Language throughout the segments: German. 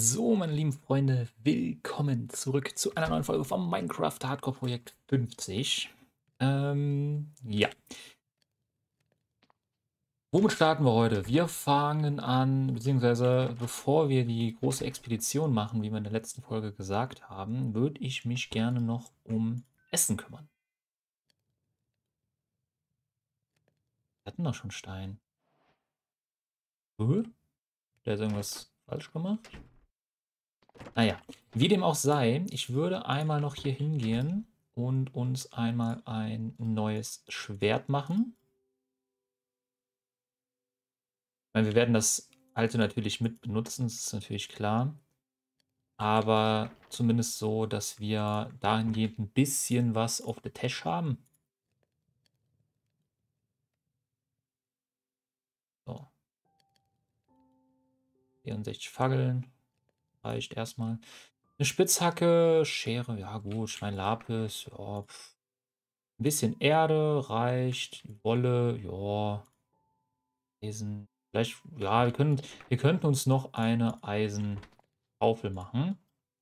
So, meine lieben Freunde, willkommen zurück zu einer neuen Folge vom Minecraft Hardcore Projekt 50. Ja. Womit starten wir heute? Wir fangen an, beziehungsweise bevor wir die große Expedition machen, wie wir in der letzten Folge gesagt haben, würde ich mich gerne noch um Essen kümmern. Wir hatten doch schon Stein. Der hat irgendwas falsch gemacht? Naja, wie dem auch sei, ich würde einmal noch hier hingehen und uns einmal ein neues Schwert machen. Weil wir werden das alte natürlich mit benutzen, das ist natürlich klar. Aber zumindest so, dass wir dahingehend ein bisschen was auf der Tasche haben. So, 64 Fackeln reicht erstmal. Eine Spitzhacke, Schere, ja gut, Schweinlapis, ja. Ein bisschen Erde reicht, Wolle, ja. Eisen, vielleicht, ja, wir könnten uns noch eine Eisenschaufel machen.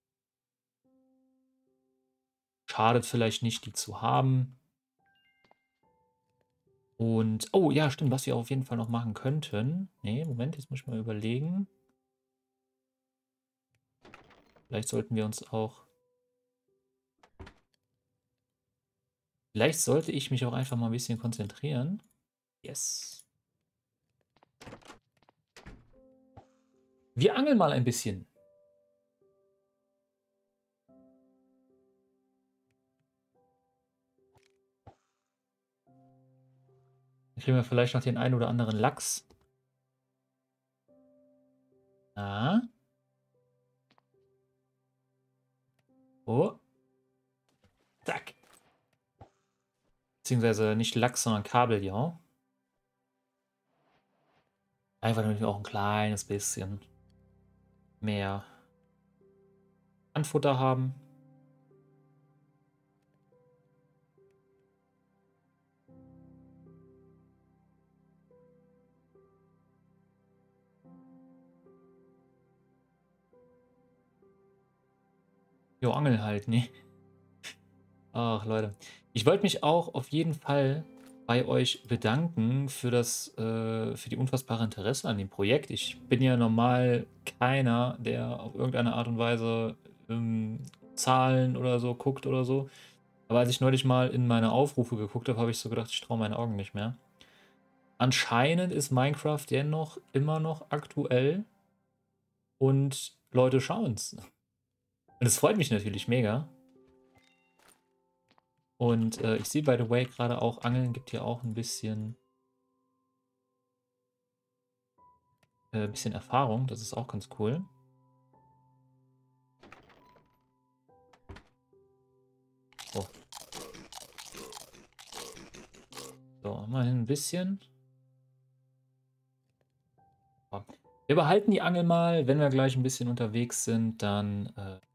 Schadet vielleicht nicht, die zu haben. Und, oh ja, stimmt, was wir auf jeden Fall noch machen könnten. Nee, Moment, jetzt muss ich mal überlegen. Vielleicht sollten wir uns auch. Vielleicht sollte ich mich auch einfach mal ein bisschen konzentrieren. Yes. Wir angeln mal ein bisschen. Dann kriegen wir vielleicht noch den einen oder anderen Lachs. Ah. Oh. Zack. Beziehungsweise nicht Lachs, sondern Kabeljau. Einfach damit wir auch ein kleines bisschen mehr Anfutter haben. Jo, Angeln halt, ne? Ach, Leute. Ich wollte mich auch auf jeden Fall bei euch bedanken für die unfassbare Interesse an dem Projekt. Ich bin ja normal keiner, der auf irgendeine Art und Weise Zahlen oder so guckt oder so. Aber als ich neulich mal in meine Aufrufe geguckt habe, habe ich so gedacht, ich traue meinen Augen nicht mehr. Anscheinend ist Minecraft dennoch immer noch aktuell und Leute schauen es. Und es freut mich natürlich mega. Und ich sehe, by the way, gerade auch, Angeln gibt ja auch ein bisschen Erfahrung. Das ist auch ganz cool. Oh. So, immerhin ein bisschen. Oh. Wir behalten die Angel mal. Wenn wir gleich ein bisschen unterwegs sind, dann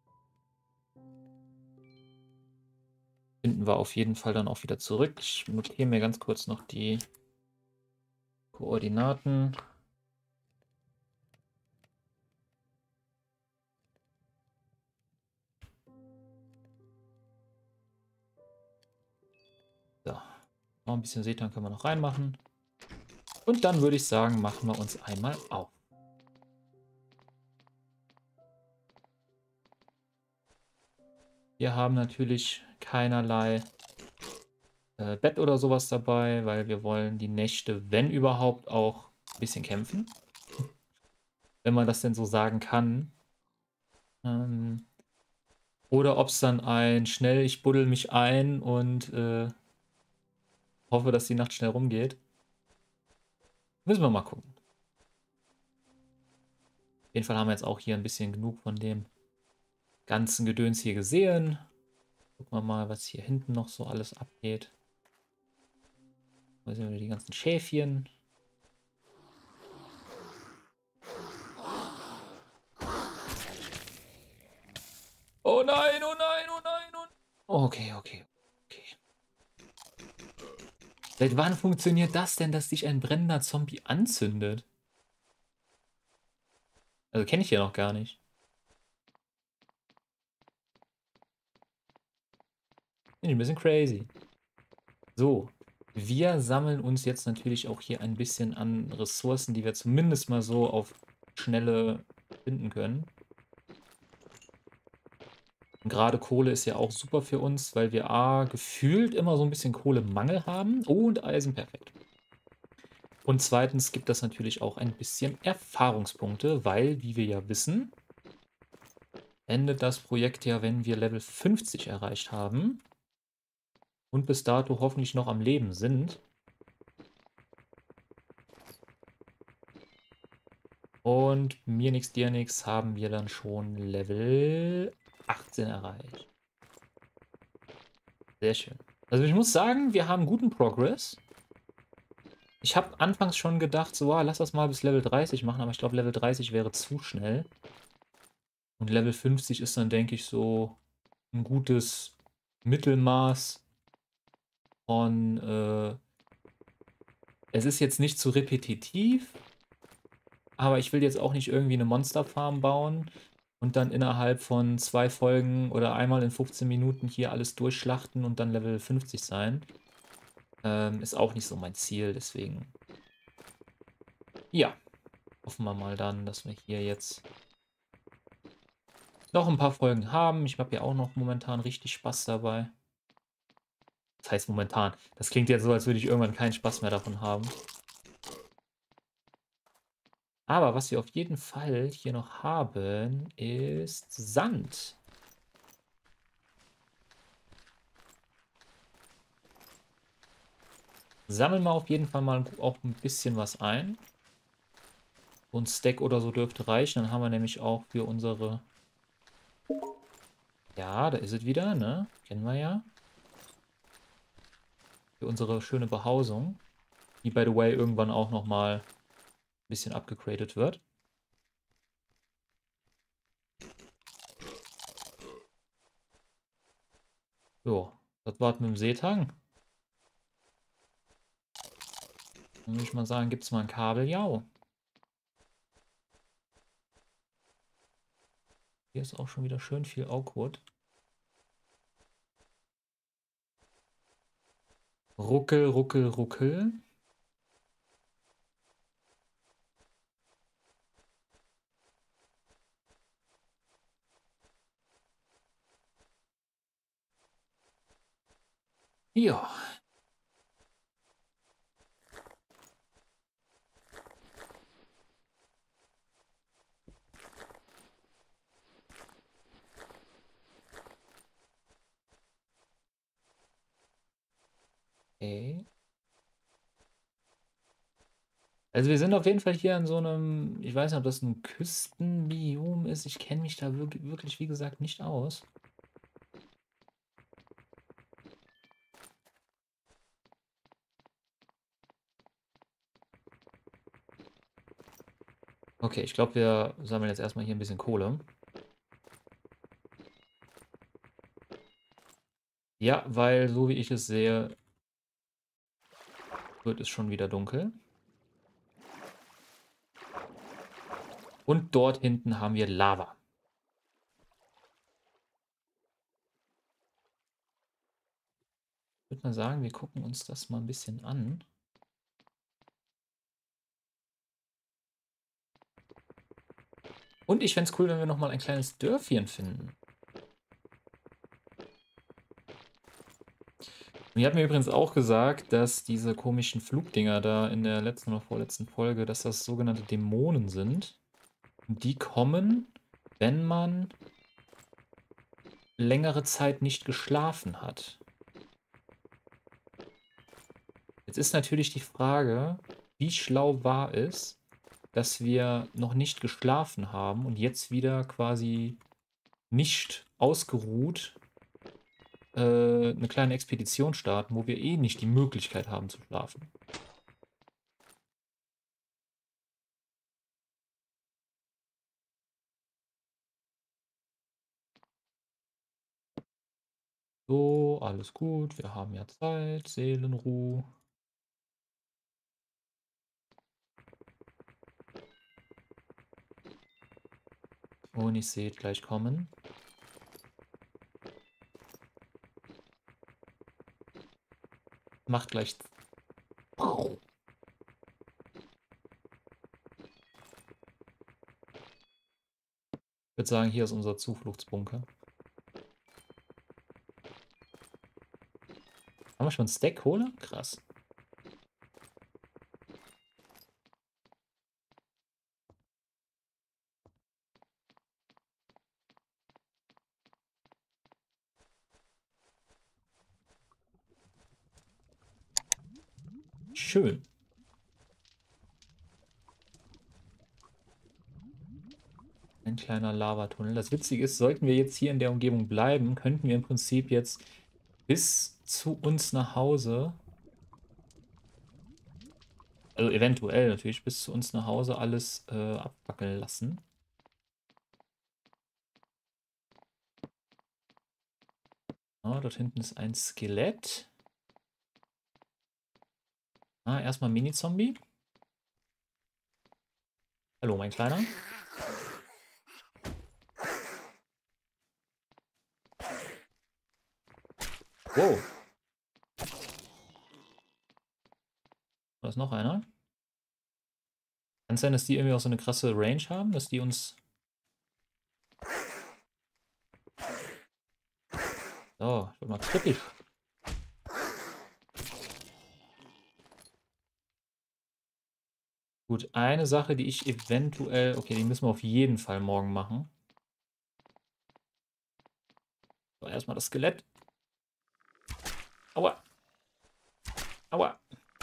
finden wir auf jeden Fall dann auch wieder zurück. Ich notiere mir ganz kurz noch die Koordinaten. So, noch ein bisschen Seetang können wir noch reinmachen. Und dann würde ich sagen, machen wir uns einmal auf. Wir haben natürlich keinerlei Bett oder sowas dabei, weil wir wollen die Nächte, wenn überhaupt, auch ein bisschen kämpfen. Wenn man das denn so sagen kann. Oder ob es dann schnell, ich buddel mich ein und hoffe, dass die Nacht schnell rumgeht. Müssen wir mal gucken. Auf jeden Fall haben wir jetzt auch hier ein bisschen genug von dem ganzen Gedöns hier gesehen. Gucken wir mal, was hier hinten noch so alles abgeht. Da sind wieder die ganzen Schäfchen. Oh nein, oh nein, oh nein, oh nein. Okay, okay, okay. Seit wann funktioniert das denn, dass sich ein brennender Zombie anzündet? Also kenne ich ja noch gar nicht. Bin ich ein bisschen crazy. So, wir sammeln uns jetzt natürlich auch hier ein bisschen an Ressourcen, die wir zumindest mal so auf Schnelle finden können. Und gerade Kohle ist ja auch super für uns, weil wir A, gefühlt immer so ein bisschen Kohlemangel haben und Eisen, perfekt. Und zweitens gibt das natürlich auch ein bisschen Erfahrungspunkte, weil, wie wir ja wissen, endet das Projekt ja, wenn wir Level 50 erreicht haben und bis dato hoffentlich noch am Leben sind. Und mir nix, dir nix haben wir dann schon Level 18 erreicht. Sehr schön. Also ich muss sagen, wir haben guten Progress. Ich habe anfangs schon gedacht, so, lass das mal bis Level 30 machen, aber ich glaube, Level 30 wäre zu schnell. Und Level 50 ist dann, denke ich, so ein gutes Mittelmaß von, es ist jetzt nicht zu repetitiv, aber ich will jetzt auch nicht irgendwie eine Monsterfarm bauen und dann innerhalb von 2 Folgen oder einmal in 15 Minuten hier alles durchschlachten und dann Level 50 sein. Ist auch nicht so mein Ziel, deswegen. Ja, hoffen wir mal dann, dass wir hier jetzt noch ein paar Folgen haben. Ich habe ja auch noch momentan richtig Spaß dabei. Das heißt momentan. Das klingt jetzt so, als würde ich irgendwann keinen Spaß mehr davon haben. Aber was wir auf jeden Fall hier noch haben, ist Sand. Sammeln wir auf jeden Fall mal auch ein bisschen was ein. So ein Stack oder so dürfte reichen. Dann haben wir nämlich auch für unsere... Ja, da ist es wieder, ne? Kennen wir ja. Für unsere schöne Behausung. Die, by the way, irgendwann auch nochmal ein bisschen abgegradet wird. So, das war's mit dem Seetang. Dann würde ich mal sagen, gibt es mal ein Kabeljau. Hier ist auch schon wieder schön viel Oakwood. Ruckel, ruckel, ruckel. Ja. Okay. Also wir sind auf jeden Fall hier in so einem, ich weiß nicht, ob das ein Küstenbiom ist. Ich kenne mich da wirklich, wie gesagt, nicht aus. Okay, ich glaube, wir sammeln jetzt erstmal hier ein bisschen Kohle. Ja, weil so wie ich es sehe, wird es schon wieder dunkel. Und dort hinten haben wir Lava. Ich würde mal sagen, wir gucken uns das mal ein bisschen an. Und ich fände es cool, wenn wir nochmal ein kleines Dörfchen finden. Und ihr habt mir übrigens auch gesagt, dass diese komischen Flugdinger da in der letzten oder vorletzten Folge, dass das sogenannte Dämonen sind. Und die kommen, wenn man längere Zeit nicht geschlafen hat. Jetzt ist natürlich die Frage, wie schlau war es, dass wir noch nicht geschlafen haben und jetzt wieder quasi nicht ausgeruht eine kleine Expedition starten, wo wir eh nicht die Möglichkeit haben zu schlafen. So, alles gut, wir haben ja Zeit, Seelenruhe. Und ich sehe gleich kommen. macht gleich. Ich würde sagen, hier ist unser Zufluchtsbunker. Haben wir schon einen Stack Kohle? Krass. Schön. Ein kleiner Lavatunnel. Das Witzige ist, sollten wir jetzt hier in der Umgebung bleiben, könnten wir im Prinzip jetzt bis zu uns nach Hause, also eventuell natürlich, bis zu uns nach Hause alles abfackeln lassen. Ah, dort hinten ist ein Skelett. Ah, erstmal Mini-Zombie. Hallo, mein Kleiner. Wow. Da ist noch einer. Kann es sein, dass die irgendwie auch so eine krasse Range haben, dass die uns... So, ich will mal kritisch. Gut, eine Sache, die ich eventuell... Okay, die müssen wir auf jeden Fall morgen machen. So, erstmal das Skelett. Aua. Aua.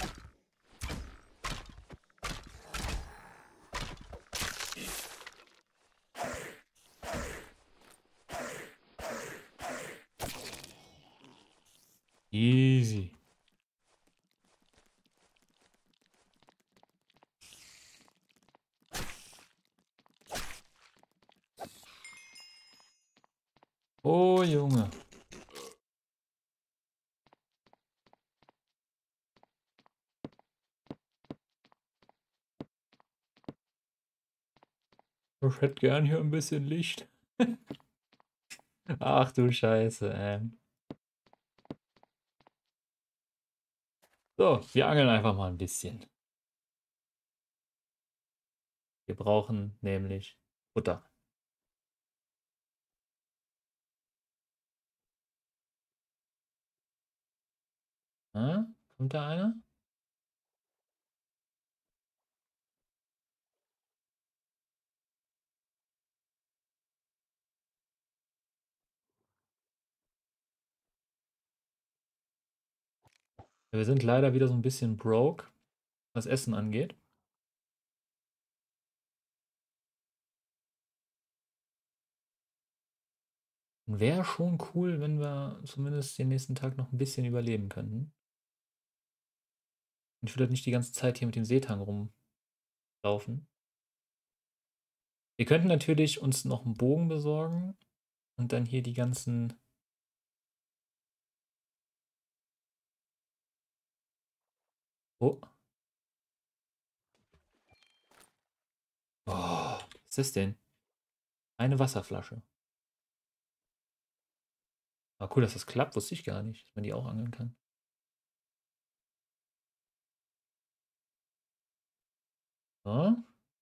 Easy. Oh, Junge. Ich hätte gern hier ein bisschen Licht. Ach du Scheiße, So, wir angeln einfach mal ein bisschen. Wir brauchen nämlich Futter. Kommt da einer? Wir sind leider wieder so ein bisschen broke, was Essen angeht. Wäre schon cool, wenn wir zumindest den nächsten Tag noch ein bisschen überleben könnten. Und ich würde halt nicht die ganze Zeit hier mit dem Seetang rumlaufen. Wir könnten natürlich uns noch einen Bogen besorgen und dann hier die ganzen... Oh. Oh, was ist das denn? Eine Wasserflasche. Ah, cool, dass das klappt, wusste ich gar nicht, dass man die auch angeln kann. So.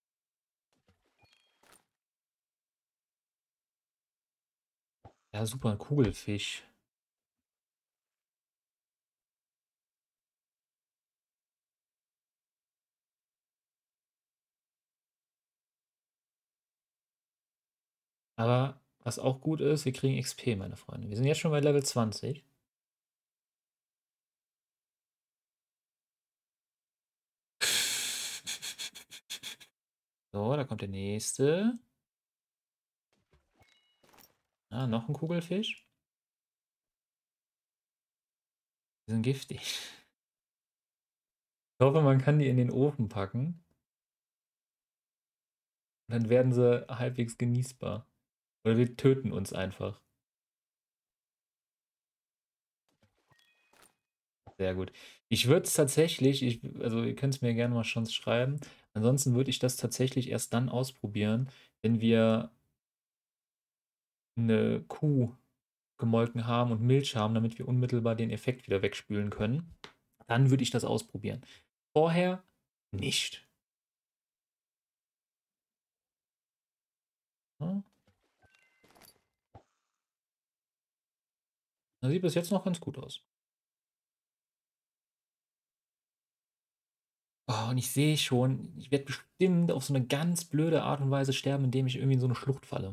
Ja, super, ein Kugelfisch. Aber was auch gut ist, wir kriegen XP, meine Freunde. Wir sind jetzt schon bei Level 20. So, da kommt der nächste. Ah, noch ein Kugelfisch. Die sind giftig. Ich hoffe, man kann die in den Ofen packen. Und dann werden sie halbwegs genießbar. Oder wir töten uns einfach. Sehr gut. Ich würde es tatsächlich, also ihr könnt es mir gerne mal schon schreiben. Ansonsten würde ich das tatsächlich erst dann ausprobieren, wenn wir eine Kuh gemolken haben und Milch haben, damit wir unmittelbar den Effekt wieder wegspülen können. dann würde ich das ausprobieren. Vorher nicht. Ja, das sieht bis jetzt noch ganz gut aus. Oh, und ich sehe schon, ich werde bestimmt auf so eine ganz blöde Art und Weise sterben, indem ich irgendwie in so eine Schlucht falle.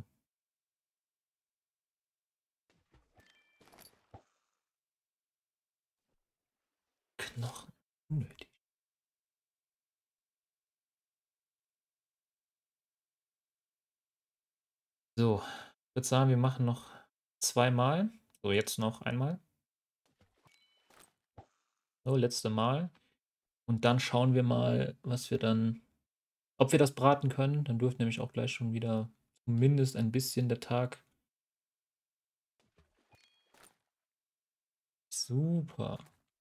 Knochen. Unnötig. So, ich würde sagen, wir machen noch zweimal. So, jetzt noch einmal. So, letzte Mal. Und dann schauen wir mal, was wir dann, ob wir das braten können. Dann dürfte nämlich auch gleich schon wieder zumindest ein bisschen der Tag. Super.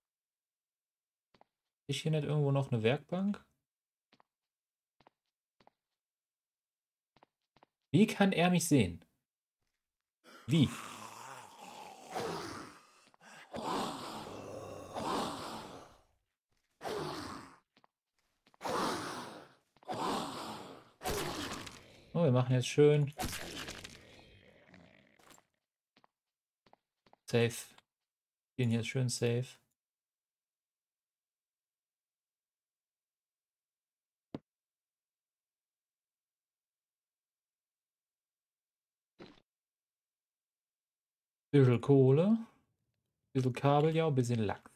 Ist hier nicht irgendwo noch eine Werkbank? Wie kann er mich sehen? Wie? Oh, wir machen jetzt schön safe. Gehen hier schön safe. Bisschen Kohle. Bisschen Kabeljau, bisschen Lachs.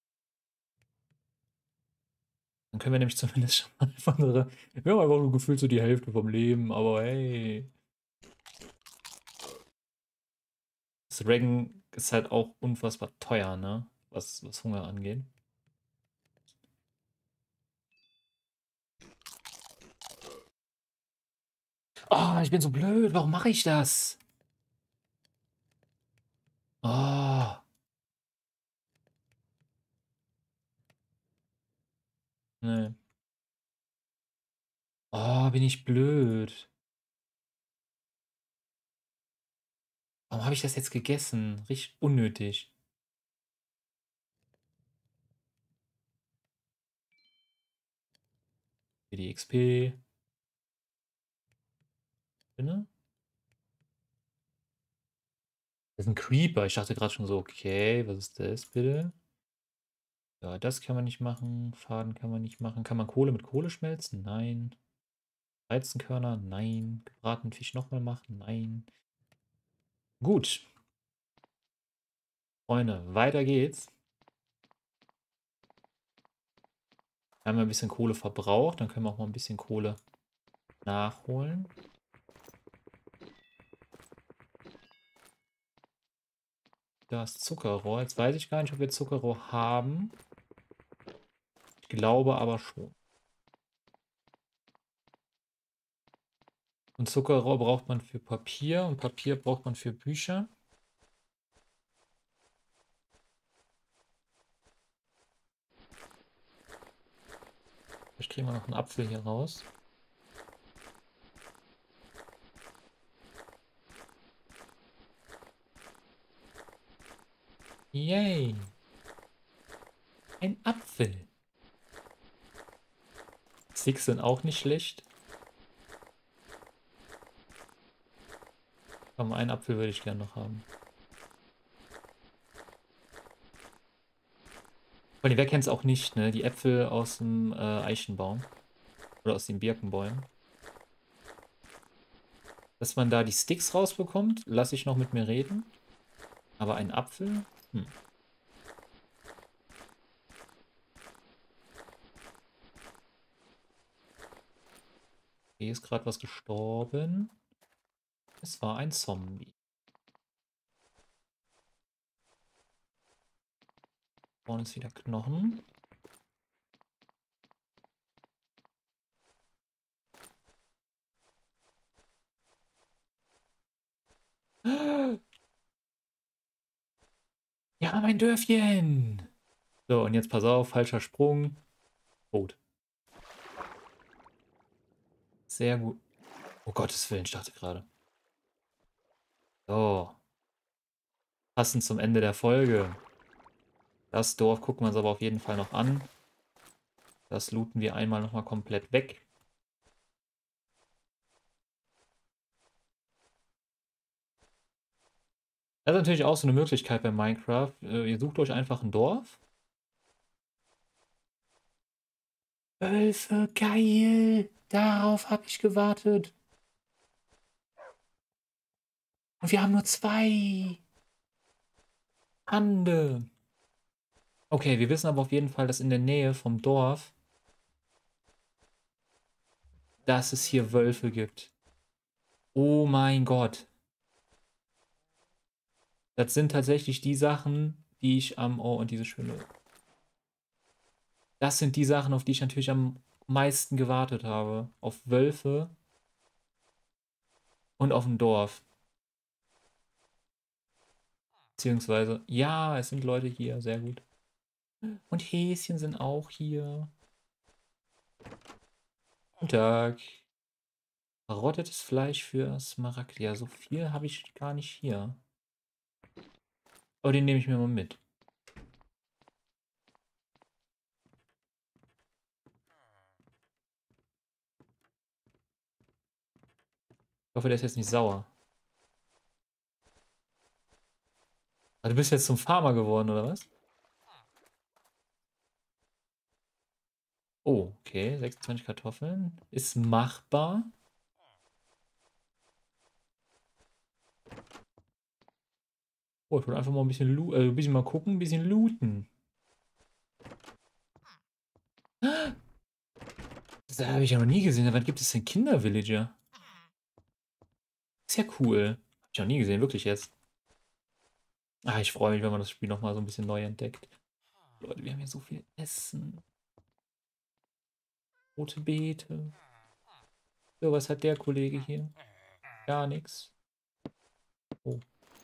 Dann können wir nämlich zumindest schon mal einfach unsere. Wir haben einfach nur gefühlt so die Hälfte vom Leben, aber hey. Das Dragon ist halt auch unfassbar teuer, ne? Was Hunger angeht. Oh, ich bin so blöd. Warum mache ich das? Oh, ne. Oh, bin ich blöd. Warum habe ich das jetzt gegessen? Richtig unnötig. Für die XP. Ne? Das ist ein Creeper. Ich dachte gerade schon so, okay, was ist das bitte? Ja, das kann man nicht machen. Faden kann man nicht machen. Kann man Kohle mit Kohle schmelzen? Nein. Weizenkörner? Nein. Gebratenen Fisch nochmal machen? Nein. Gut, Freunde, weiter geht's. Wir haben ja ein bisschen Kohle verbraucht. Dann können wir auch mal ein bisschen Kohle nachholen. Da ist Zuckerrohr. Jetzt weiß ich gar nicht, ob wir Zuckerrohr haben. Ich glaube aber schon. Und Zuckerrohr braucht man für Papier und Papier braucht man für Bücher. Vielleicht kriegen wir noch einen Apfel hier raus. Yay! Ein Apfel. Six sind auch nicht schlecht. Komm, einen Apfel würde ich gerne noch haben. Weil wer kennt es auch nicht, ne? Die Äpfel aus dem Eichenbaum. Oder aus den Birkenbäumen. Dass man da die Sticks rausbekommt, lasse ich noch mit mir reden. Aber ein Apfel? Hm. Hier ist gerade was gestorben. Es war ein Zombie. Vorne ist wieder Knochen. Ja, mein Dörfchen! So, und jetzt pass auf, falscher Sprung. Tot. Sehr gut. Oh Gottes Willen, ich dachte gerade. So, passend zum Ende der Folge. Das Dorf gucken wir uns aber auf jeden Fall noch an. Das looten wir einmal nochmal komplett weg. Das ist natürlich auch so eine Möglichkeit bei Minecraft. Ihr sucht euch einfach ein Dorf. Wölfe, geil! Darauf habe ich gewartet. Und wir haben nur 2. Hande. Okay, wir wissen aber auf jeden Fall, dass in der Nähe vom Dorf, dass es hier Wölfe gibt. Oh mein Gott. Das sind tatsächlich die Sachen, die ich am... Oh, und diese schöne... Das sind die Sachen, auf die ich natürlich am meisten gewartet habe. Auf Wölfe und auf ein Dorf. Beziehungsweise, ja, es sind Leute hier, sehr gut. Und Häschen sind auch hier. Guten Tag. Verrottetes Fleisch für Smaragd. Ja, so viel habe ich gar nicht hier. Aber den nehme ich mir mal mit. Ich hoffe, der ist jetzt nicht sauer. Ah, du bist jetzt zum Farmer geworden, oder was? Oh, okay. 26 Kartoffeln. Ist machbar. Oh, ich wollte einfach mal ein bisschen mal gucken, ein bisschen looten. Das habe ich ja noch nie gesehen. Wann gibt es denn Kindervillager? Ist ja cool. Hab ich noch nie gesehen, wirklich jetzt. Ah, ich freue mich, wenn man das Spiel nochmal so ein bisschen neu entdeckt. Leute, wir haben hier so viel Essen. Rote Beete. So, was hat der Kollege hier? Gar nichts. Oh.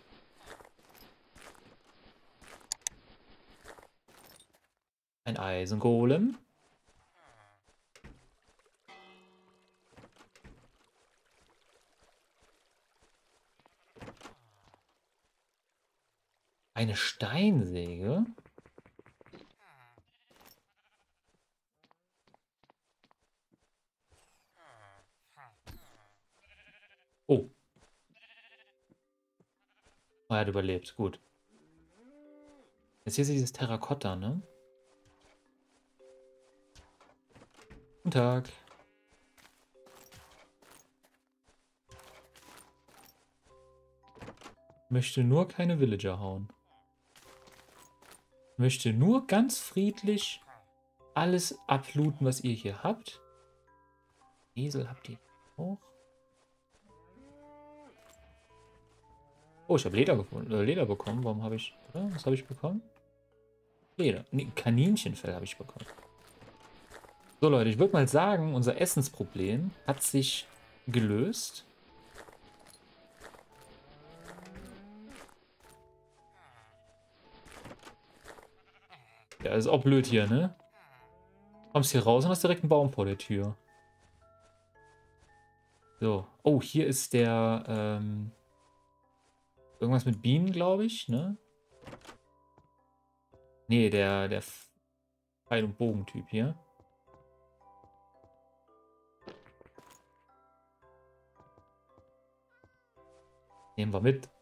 Ein Eisengolem. Eine Steinsäge. Oh. Oh, er hat überlebt. Gut. Jetzt hier ist dieses Terrakotta, ne? Guten Tag. Möchte nur keine Villager hauen. Möchte nur ganz friedlich alles ablooten, was ihr hier habt. Esel habt ihr auch. Oh, ich habe Leder gefunden, Leder bekommen. Warum habe ich... Oder? Was habe ich bekommen? Leder. Nee, Kaninchenfell habe ich bekommen. So, Leute, ich würde mal sagen, unser Essensproblem hat sich gelöst. Ja, ist auch blöd hier, ne? Kommst hier raus und hast direkt einen Baum vor der Tür. So. Oh, hier ist der, irgendwas mit Bienen, glaube ich, ne? Nee, der Pfeil- und Bogentyp hier. Nehmen wir mit.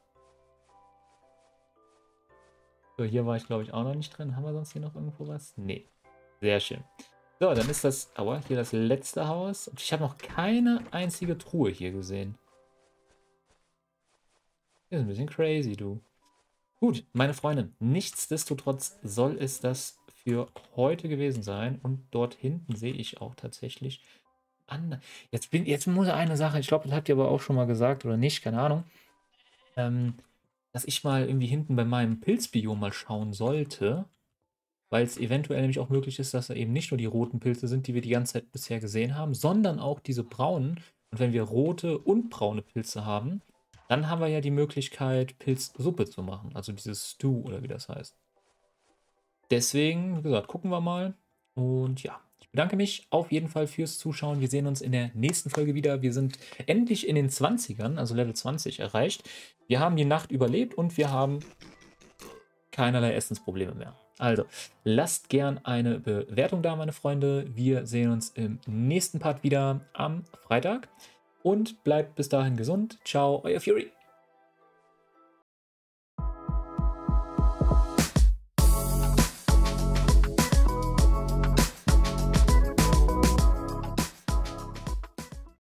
So, hier war ich, glaube ich, auch noch nicht drin. Haben wir sonst hier noch irgendwo was? Nee. Sehr schön. So, dann ist das, aua, hier das letzte Haus. Und ich habe noch keine einzige Truhe hier gesehen. Das ist ein bisschen crazy, du. Gut, meine Freunde, nichtsdestotrotz soll es das für heute gewesen sein. Und dort hinten sehe ich auch tatsächlich an. Jetzt muss eine Sache, ich glaube, das habt ihr aber auch schon mal gesagt oder nicht, keine Ahnung. Dass ich mal irgendwie hinten bei meinem Pilzbiom mal schauen sollte. Weil es eventuell nämlich auch möglich ist, dass da eben nicht nur die roten Pilze sind, die wir die ganze Zeit bisher gesehen haben, sondern auch diese braunen. Und wenn wir rote und braune Pilze haben, dann haben wir ja die Möglichkeit, Pilzsuppe zu machen. Also dieses Stew oder wie das heißt. Deswegen, wie gesagt, gucken wir mal. Und ja, ich bedanke mich auf jeden Fall fürs Zuschauen. Wir sehen uns in der nächsten Folge wieder. Wir sind endlich in den 20ern, also Level 20 erreicht. Wir haben die Nacht überlebt und wir haben keinerlei Essensprobleme mehr. Also, lasst gern eine Bewertung da, meine Freunde. Wir sehen uns im nächsten Part wieder am Freitag und bleibt bis dahin gesund. Ciao, euer Fury.